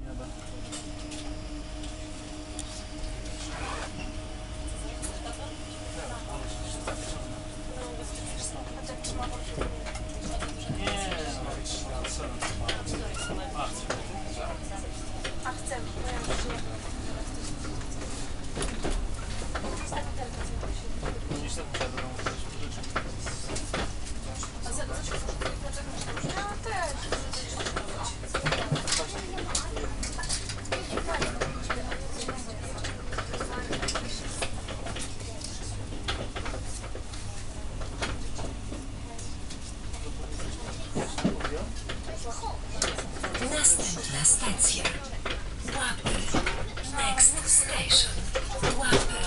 Następna stacja. Łapy. Next station. Łapy.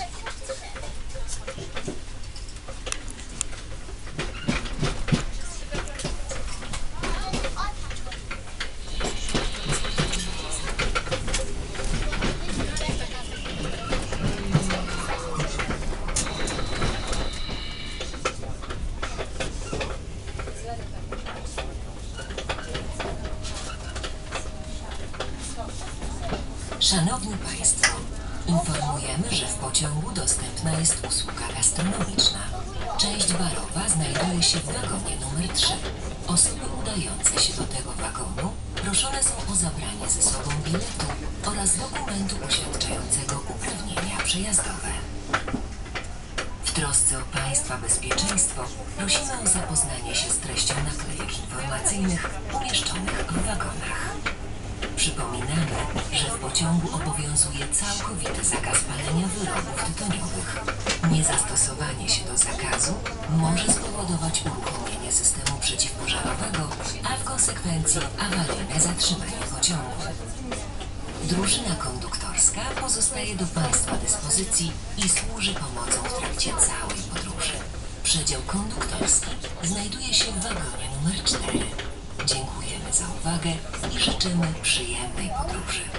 Szanowni Państwo, informujemy, że w pociągu dostępna jest usługa gastronomiczna. Część barowa znajduje się w wagonie numer 3. Osoby udające się do tego wagonu proszone są o zabranie ze sobą biletu oraz dokumentu uświadczającego uprawnienia przejazdowe. W trosce o Państwa bezpieczeństwo prosimy o zapoznanie się z treścią naklejek informacyjnych umieszczonych w wagonach. Przypominamy, że w pociągu obowiązuje całkowity zakaz palenia wyrobów tytoniowych. Niezastosowanie się do zakazu może spowodować uruchomienie systemu przeciwpożarowego, a w konsekwencji awaryjne zatrzymanie pociągu. Drużyna konduktorska pozostaje do Państwa dyspozycji i służy pomocą w trakcie całej podróży. Przedział konduktorski znajduje się w wagonie numer 4. Dziękujemy za uwagę i życzymy przyjemnej podróży.